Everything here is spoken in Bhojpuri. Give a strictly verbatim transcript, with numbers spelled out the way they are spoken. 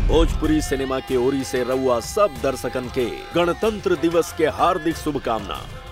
भोजपुरी सिनेमा के ओरी से रउआ सब दर्शकन के गणतंत्र दिवस के हार्दिक शुभकामना।